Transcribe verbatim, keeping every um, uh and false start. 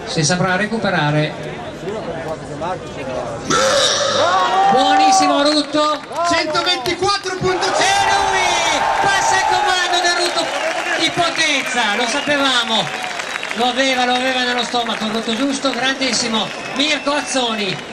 si saprà recuperare. Buonissimo Rutto, centoventiquattro punto cinque. e lui passa il comando del Rutto di potenza, lo sapevamo, lo aveva, lo aveva nello stomaco il Rutto giusto, grandissimo Mirko Azzoni.